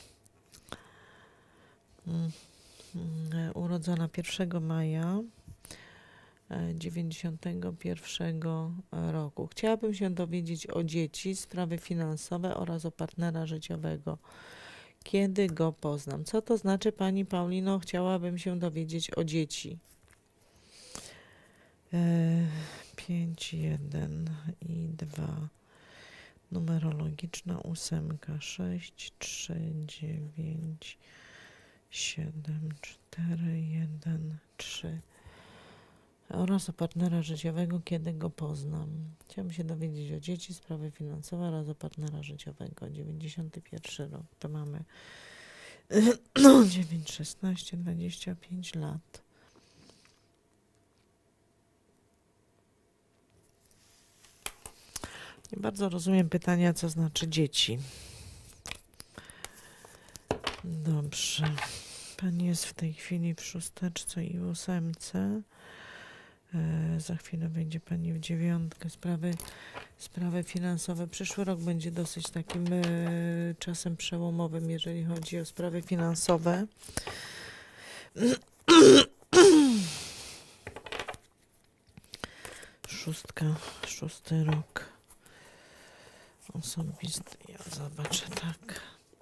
mm-hmm. urodzona pierwszego maja dziewięćdziesiątego pierwszego roku. Chciałabym się dowiedzieć o dzieci, sprawy finansowe oraz o partnera życiowego. Kiedy go poznam? Co to znaczy, Pani Paulino? Chciałabym się dowiedzieć o dzieci. pięć, jeden i dwa. Numerologiczna ósemka. sześć, trzy, dziewięć, siedem, cztery, jeden, trzy. Oraz o partnera życiowego, kiedy go poznam. Chciałabym się dowiedzieć o dzieci, sprawy finansowe oraz o partnera życiowego. dziewięćdziesiąty pierwszy rok. To mamy dziewięć, szesnaście, dwadzieścia pięć lat. Nie bardzo rozumiem pytania, co znaczy dzieci. Dobrze. Pani jest w tej chwili w szósteczce i w ósemce. Za chwilę wejdzie Pani w dziewiątkę. Sprawy, sprawy finansowe. Przyszły rok będzie dosyć takim e, czasem przełomowym, jeżeli chodzi o sprawy finansowe. Szóstka, szósty rok. Osobisty. Ja zobaczę tak.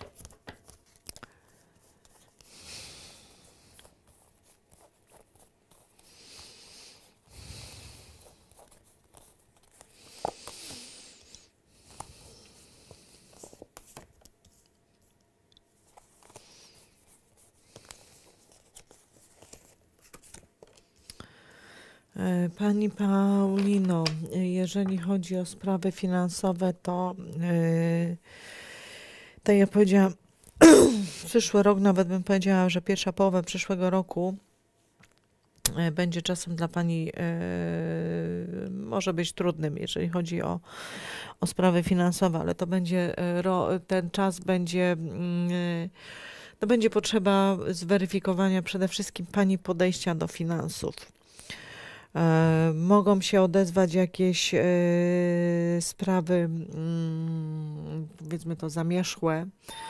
Pani Paulino, jeżeli chodzi o sprawy finansowe, to yy, tak jak powiedziałam, przyszły rok, nawet bym powiedziała, że pierwsza połowa przyszłego roku yy, będzie czasem dla Pani, yy, może być trudnym, jeżeli chodzi o, o sprawy finansowe, ale to będzie, yy, ten czas będzie, yy, to będzie potrzeba zweryfikowania przede wszystkim Pani podejścia do finansów. E, mogą się odezwać jakieś e, sprawy, mm, powiedzmy to zamierzchłe,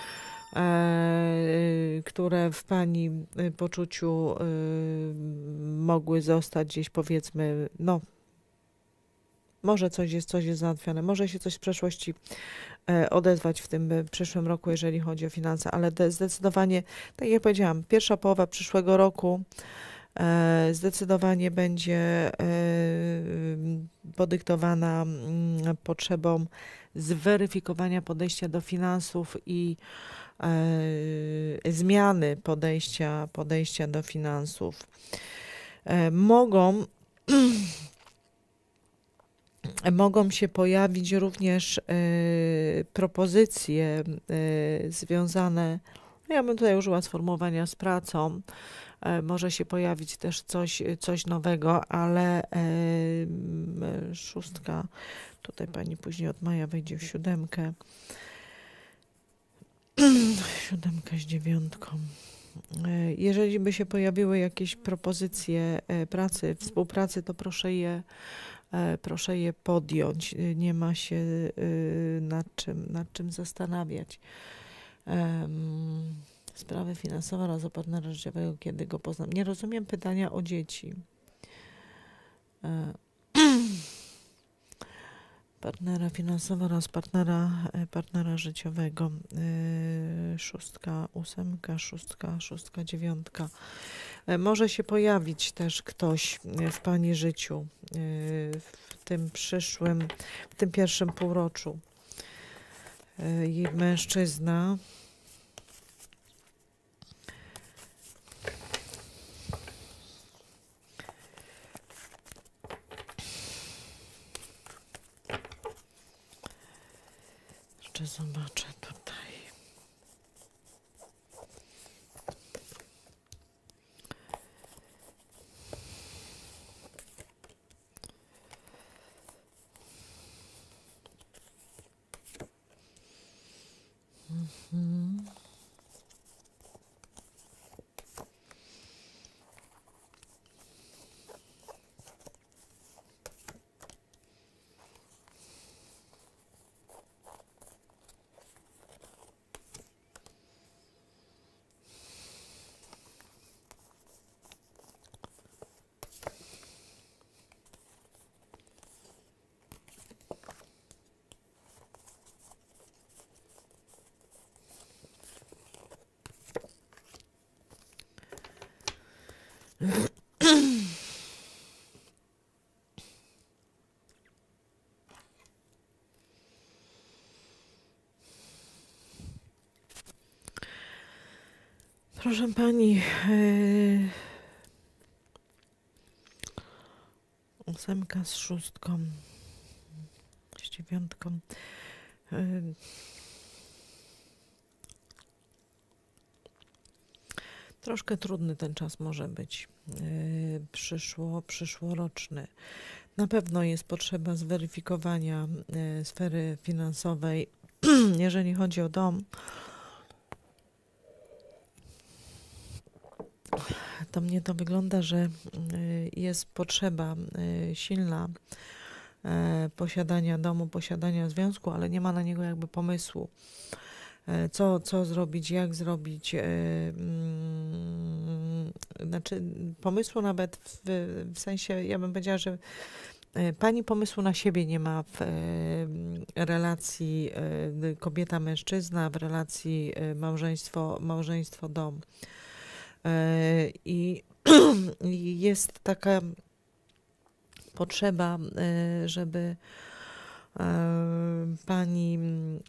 e, które w Pani poczuciu e, mogły zostać gdzieś, powiedzmy, no może coś jest, coś jest załatwione, może się coś z przeszłości e, odezwać w tym przyszłym roku, jeżeli chodzi o finanse, ale zdecydowanie, tak jak powiedziałam, pierwsza połowa przyszłego roku zdecydowanie będzie podyktowana potrzebą zweryfikowania podejścia do finansów i zmiany podejścia, podejścia do finansów. Mogą, mogą się pojawić również propozycje związane, Ja bym tutaj użyła sformułowania z pracą. E, może się pojawić też coś, coś nowego, ale e, m, szóstka, tutaj pani później od maja wejdzie w siódemkę. Siódemka z dziewiątką. E, jeżeli by się pojawiły jakieś propozycje e, pracy, współpracy, to proszę je, e, proszę je podjąć. E, Nie ma się e, nad czym, nad czym zastanawiać. Em, Sprawy finansowe oraz o partnera życiowego, kiedy go poznam. Nie rozumiem pytania o dzieci. E, Partnera finansowego oraz partnera, e, partnera życiowego. E, Szóstka, ósemka, szóstka, szóstka, dziewiątka. E, Może się pojawić też ktoś e, w pani życiu e, w tym przyszłym, w tym pierwszym półroczu. E, I mężczyzna. Jeszcze zobaczę tutaj. Mhm. Proszę pani, yy, ósemka z szóstką, z dziewiątką. Yy, troszkę trudny ten czas może być. Yy, przyszło, przyszłoroczny. Na pewno jest potrzeba zweryfikowania yy, sfery finansowej, jeżeli chodzi o dom. To mnie to wygląda, że y, jest potrzeba y, silna y, posiadania domu, posiadania związku, ale nie ma na niego jakby pomysłu. Y, Co, co zrobić, jak zrobić. y, mm, Znaczy pomysłu nawet w, w sensie, ja bym powiedziała, że y, pani pomysłu na siebie nie ma w y, relacji y, kobieta-mężczyzna, w relacji y, małżeństwo, małżeństwo-dom. E, I i jest taka potrzeba, e, żeby e, pani mm,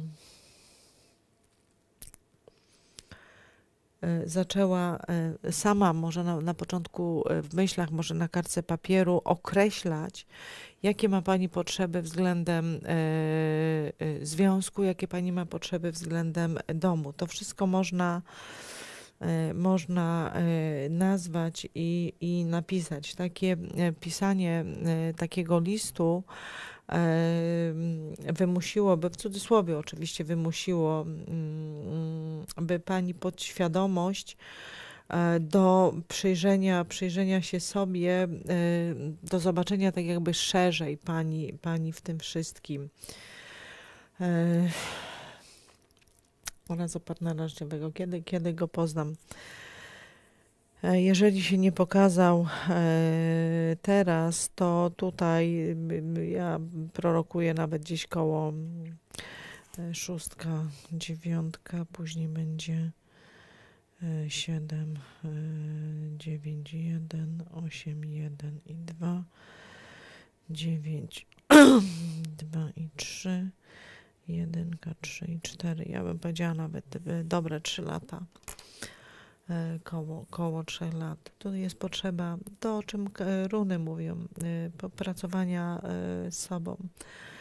e, zaczęła e, sama, może na, na początku e, w myślach, może na kartce papieru określać, jakie ma pani potrzeby względem e, e, związku, jakie pani ma potrzeby względem domu. To wszystko można e, można e, nazwać i, i napisać. Takie e, pisanie e, takiego listu e, wymusiłoby, w cudzysłowie oczywiście wymusiło, mm, by pani podświadomość e, do przyjrzenia, przyjrzenia się sobie, e, do zobaczenia tak jakby szerzej pani, pani w tym wszystkim. E, oraz o partnera życiowego. Kiedy, kiedy go poznam? E, Jeżeli się nie pokazał e, teraz, to tutaj m, ja prorokuję nawet gdzieś koło e, szóstka, dziewiątka, później będzie e, siedem, e, dziewięć, jeden, osiem, jeden i dwa, dziewięć, dwa i trzy. Jedynka, trzy i cztery. Ja bym powiedziała nawet e, dobre trzy lata. E, Koło, koło trzech lat. Tu jest potrzeba, to o czym e, runy mówią, e, popracowania e, z sobą,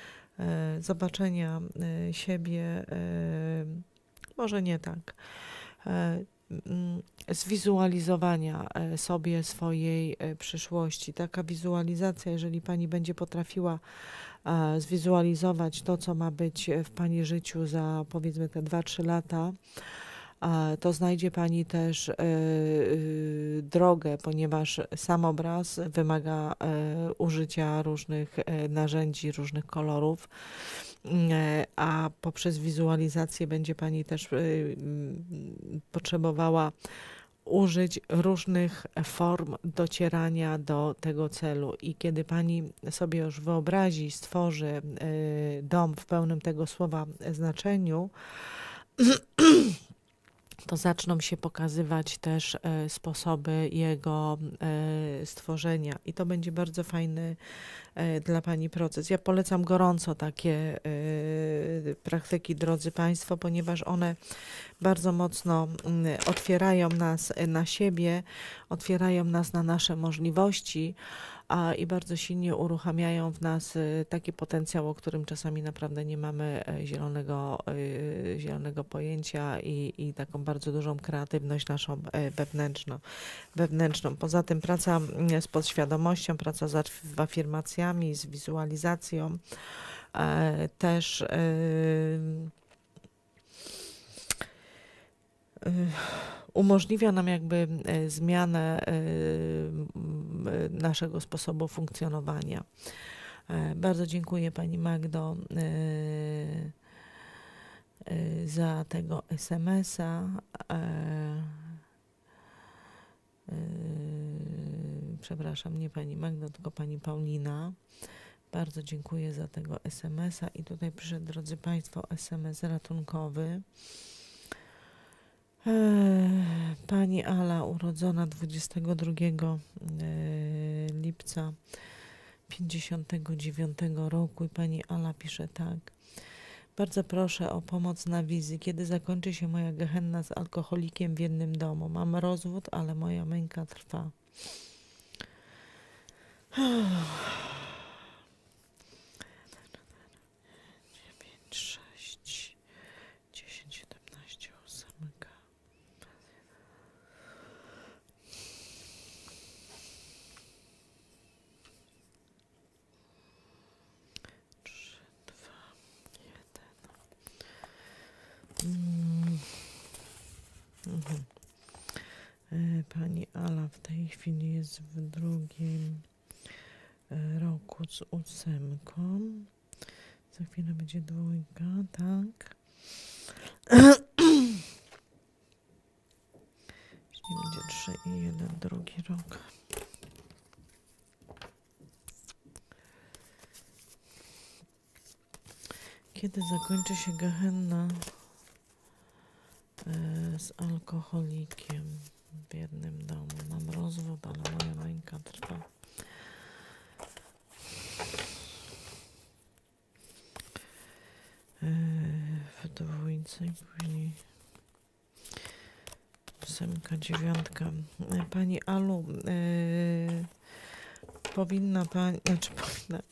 e, zobaczenia e, siebie, e, może nie tak, e, mm, zwizualizowania e, sobie swojej e, przyszłości. Taka wizualizacja, jeżeli Pani będzie potrafiła e, zwizualizować to, co ma być w Pani życiu za powiedzmy te dwa trzy lata, a to znajdzie Pani też e, y, drogę, ponieważ sam obraz wymaga e, użycia różnych e, narzędzi, różnych kolorów, e, a poprzez wizualizację będzie Pani też e, m, potrzebowała użyć różnych form docierania do tego celu. I kiedy Pani sobie już wyobrazi, stworzy e, dom w pełnym tego słowa znaczeniu, to zaczną się pokazywać też e, sposoby jego e, stworzenia i to będzie bardzo fajny e, dla Pani proces. Ja polecam gorąco takie e, praktyki, drodzy Państwo, ponieważ one bardzo mocno mm, otwierają nas na siebie, otwierają nas na nasze możliwości, a i bardzo silnie uruchamiają w nas y, taki potencjał, o którym czasami naprawdę nie mamy e, zielonego, y, zielonego pojęcia i, i taką bardzo dużą kreatywność naszą e, wewnętrzną, wewnętrzną. Poza tym praca mm, z podświadomością, praca z af- afirmacjami, z wizualizacją e, też y, y, umożliwia nam jakby e, zmianę e, m, e, naszego sposobu funkcjonowania. E, Bardzo dziękuję Pani Magdo e, e, za tego es em es a. E, e, Przepraszam, nie Pani Magdo, tylko Pani Paulina. Bardzo dziękuję za tego es em es a i tutaj przyszedł, drodzy Państwo, es em es ratunkowy. Pani Ala, urodzona dwudziestego drugiego lipca pięćdziesiątego dziewiątego roku i Pani Ala pisze tak. Bardzo proszę o pomoc na wizji. Kiedy zakończy się moja gehenna z alkoholikiem w jednym domu? Mam rozwód, ale moja męka trwa. dziewięć, sześć, dziesięć, siedemnaście, ósemka. trzy, dwa, jeden. Mm. Mhm. E, Pani Ala w tej chwili jest w drugim e, roku z ósemką. Za chwilę będzie dwójka, tak. Jeśli będzie trzy i jeden, drugi rok. Kiedy zakończy się gehenna e, z alkoholikiem w jednym domu? Mam rozwód, ale moja męka trwa. E, w dwójce i później ósemka, dziewiątka. E, Pani Alu, e, powinna Pani, znaczy powinna,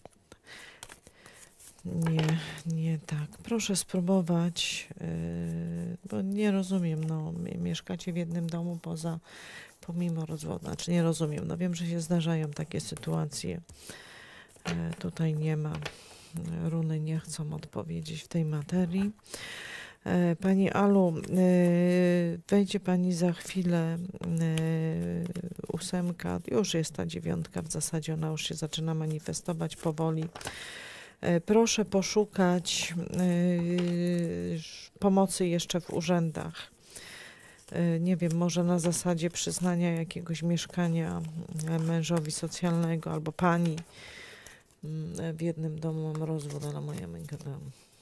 nie, nie tak. Proszę spróbować, yy, bo nie rozumiem, no, mi- mieszkacie w jednym domu poza, pomimo rozwodu, znaczy nie rozumiem, no wiem, że się zdarzają takie sytuacje. Yy, tutaj nie ma, yy, runy nie chcą odpowiedzieć w tej materii. Yy, Pani Alu, yy, wejdzie Pani za chwilę yy, ósemka, już jest ta dziewiątka, w zasadzie ona już się zaczyna manifestować powoli. E, Proszę poszukać y, pomocy jeszcze w urzędach. Y, Nie wiem, może na zasadzie przyznania jakiegoś mieszkania e, mężowi socjalnego albo pani. Mm, W jednym domu mam rozwód, ale moja męka tam.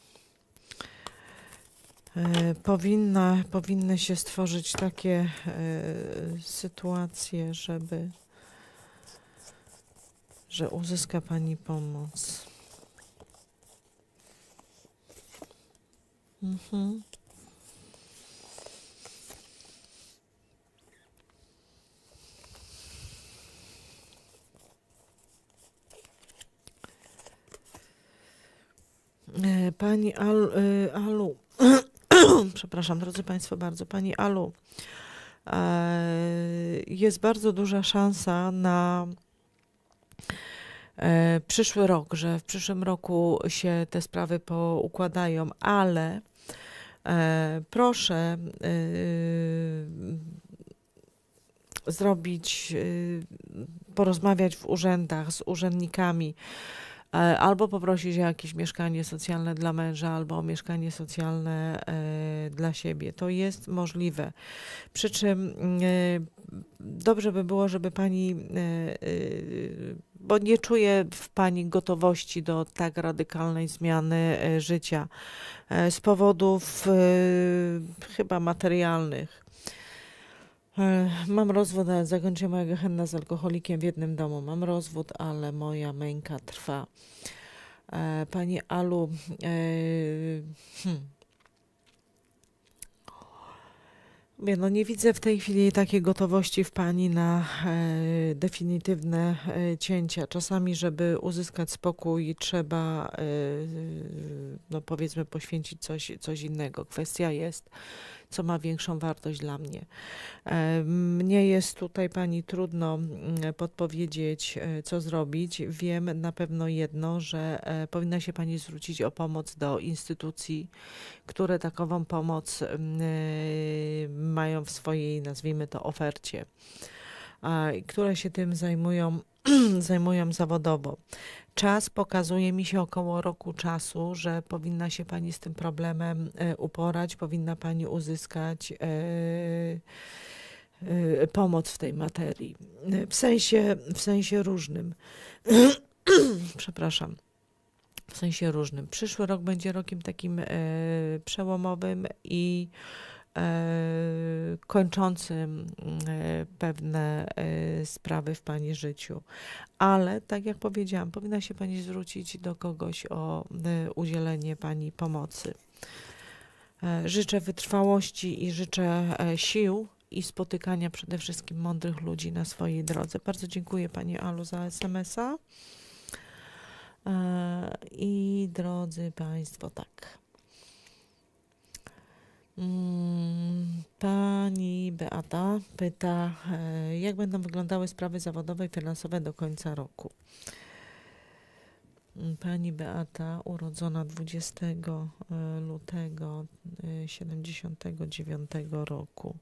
E, Powinna, powinny się stworzyć takie e, sytuacje, żeby, że uzyska Pani pomoc. Mhm. E, Pani Al, y, Alu, przepraszam, drodzy Państwo, bardzo. Pani Alu, e, jest bardzo duża szansa na e, przyszły rok, że w przyszłym roku się te sprawy poukładają, ale e, proszę e, zrobić, e, porozmawiać w urzędach z urzędnikami, e, albo poprosić o jakieś mieszkanie socjalne dla męża, albo o mieszkanie socjalne e, dla siebie. To jest możliwe. Przy czym e, dobrze by było, żeby pani, e, e, bo nie czuję w pani gotowości do tak radykalnej zmiany e, życia e, z powodów e, chyba materialnych. E, Mam rozwód, ale zakończę moja gehenna z alkoholikiem w jednym domu. Mam rozwód, ale moja męka trwa. E, Pani Alu, e, hmm. Mówię, no nie widzę w tej chwili takiej gotowości w pani na e, definitywne e, cięcia. Czasami, żeby uzyskać spokój, trzeba, e, no powiedzmy, poświęcić coś, coś innego. Kwestia jest, co ma większą wartość dla mnie. E, Mnie jest tutaj pani trudno mm, podpowiedzieć, e, co zrobić. Wiem na pewno jedno, że e, powinna się pani zwrócić o pomoc do instytucji, które takową pomoc mm, e, mają w swojej, nazwijmy to, ofercie, a, i które się tym zajmują, zajmują zawodowo. Czas pokazuje mi się około roku czasu, że powinna się pani z tym problemem e, uporać, powinna pani uzyskać e, e, pomoc w tej materii. E, W sensie, w sensie różnym. Przepraszam. W sensie różnym. Przyszły rok będzie rokiem takim e, przełomowym i e, kończącym e, pewne e, sprawy w pani życiu. Ale, tak jak powiedziałam, powinna się pani zwrócić do kogoś o e, udzielenie pani pomocy. E, życzę wytrwałości i życzę e, sił i spotykania przede wszystkim mądrych ludzi na swojej drodze. Bardzo dziękuję pani Alu za es em es a. E, I drodzy Państwo, tak. Mm, Pani Beata pyta, e, jak będą wyglądały sprawy zawodowe i finansowe do końca roku. Mm, Pani Beata, urodzona dwudziestego lutego siedemdziesiątego dziewiątego roku.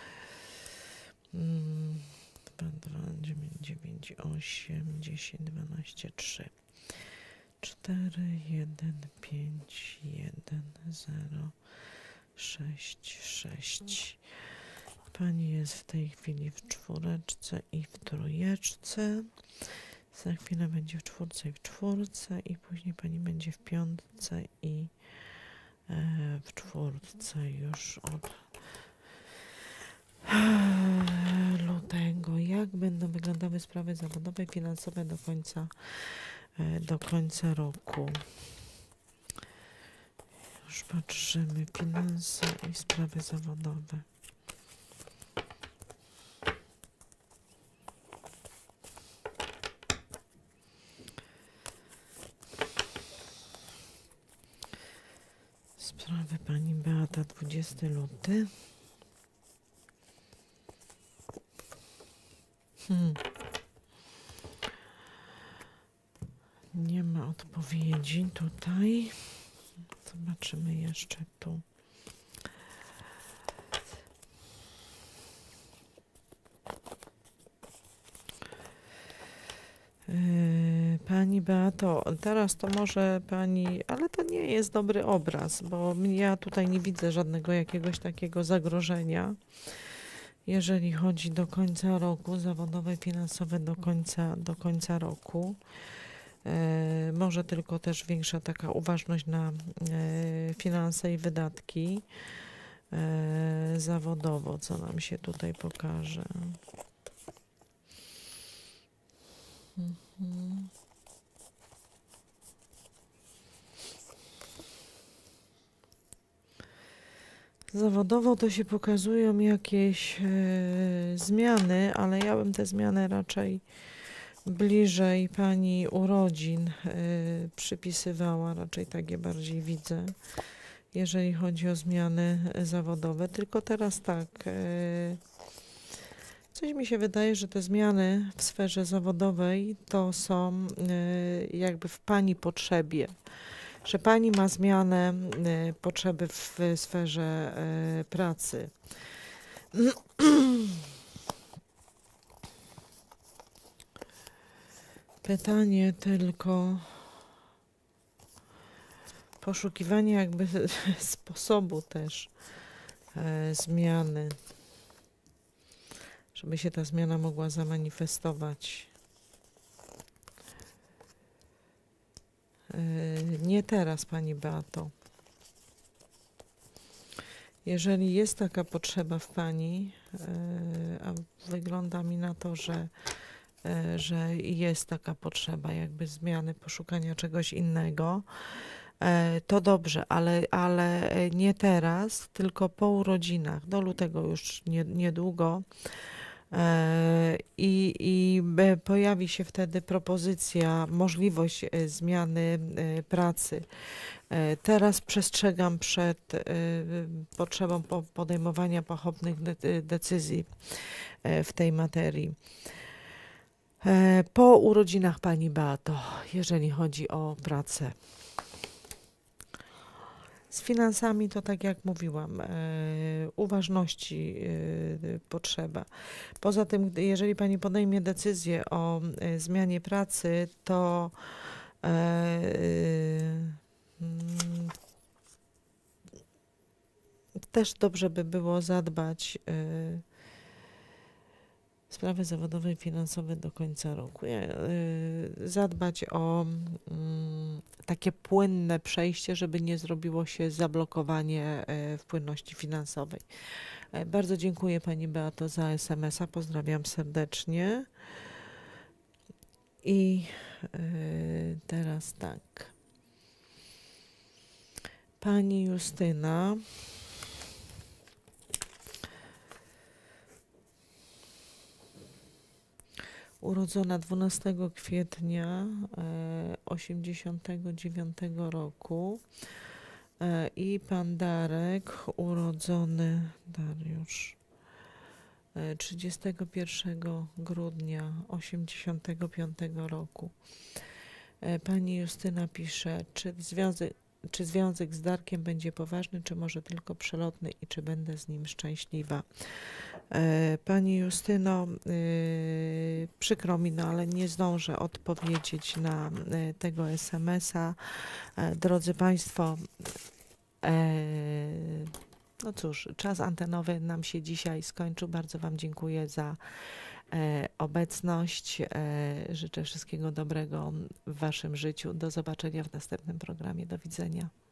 Mm, dwa, dwa, dziewięć, dziewięć, osiem, dziesięć, dwanaście, trzy. cztery, jeden, pięć, jeden, zero, sześć, sześć. Pani jest w tej chwili w czwóreczce i w trójeczce. Za chwilę będzie w czwórce i w czwórce i później pani będzie w piątce i e, w czwórce już od e, lutego. Jak będą wyglądały sprawy zawodowe i finansowe do końca do końca roku? Już patrzymy, finanse i sprawy zawodowe. Sprawy pani Beata, dwudziesty luty. Hmm. Nie ma odpowiedzi tutaj. Zobaczymy jeszcze tu. Yy, Pani Beato, teraz to może pani, ale to nie jest dobry obraz, bo ja tutaj nie widzę żadnego jakiegoś takiego zagrożenia, jeżeli chodzi do końca roku, zawodowe, finansowe do końca, do końca roku. E, może tylko też większa taka uważność na e, finanse i wydatki e, zawodowo, co nam się tutaj pokaże. Mhm. Zawodowo to się pokazują jakieś e, zmiany, ale ja bym te zmiany raczej bliżej pani urodzin y, przypisywała, raczej tak je bardziej widzę. jeżeli chodzi o zmiany zawodowe. Tylko teraz tak, coś mi się wydaje, że te zmiany w sferze zawodowej to są jakby w Pani potrzebie, że Pani ma zmianę potrzeby w sferze pracy. Pytanie tylko, poszukiwanie jakby sposobu też e, zmiany, żeby się ta zmiana mogła zamanifestować. E, nie teraz, Pani Beato. Jeżeli jest taka potrzeba w Pani, e, a wygląda mi na to, że że jest taka potrzeba jakby zmiany, poszukania czegoś innego, to dobrze, ale, ale nie teraz, tylko po urodzinach, do lutego już nie, niedługo i, i pojawi się wtedy propozycja, możliwość zmiany pracy. Teraz przestrzegam przed potrzebą podejmowania pochopnych decyzji w tej materii. Po urodzinach Pani Beato, jeżeli chodzi o pracę. Z finansami to tak jak mówiłam, e, uważności e, potrzeba. Poza tym, jeżeli Pani podejmie decyzję o e, zmianie pracy, to e, e, też dobrze by było zadbać e, sprawy zawodowe i finansowe do końca roku. Zadbać o mm, takie płynne przejście, żeby nie zrobiło się zablokowanie w płynności finansowej. Bardzo dziękuję Pani Beato za es em es a. Pozdrawiam serdecznie. I y, teraz tak. Pani Justyna. Urodzona dwunastego kwietnia osiemdziesiątego dziewiątego roku e, i pan Darek urodzony, Dariusz, e, trzydziestego pierwszego grudnia osiemdziesiątego piątego roku. E, pani Justyna pisze, czy związek, czy związek z Darkiem będzie poważny, czy może tylko przelotny i czy będę z nim szczęśliwa. Pani Justyno, yy, przykro mi, no ale nie zdążę odpowiedzieć na yy, tego es em es a. E, drodzy Państwo, e, no cóż, czas antenowy nam się dzisiaj skończył. Bardzo Wam dziękuję za e, obecność. E, życzę wszystkiego dobrego w Waszym życiu. Do zobaczenia w następnym programie. Do widzenia.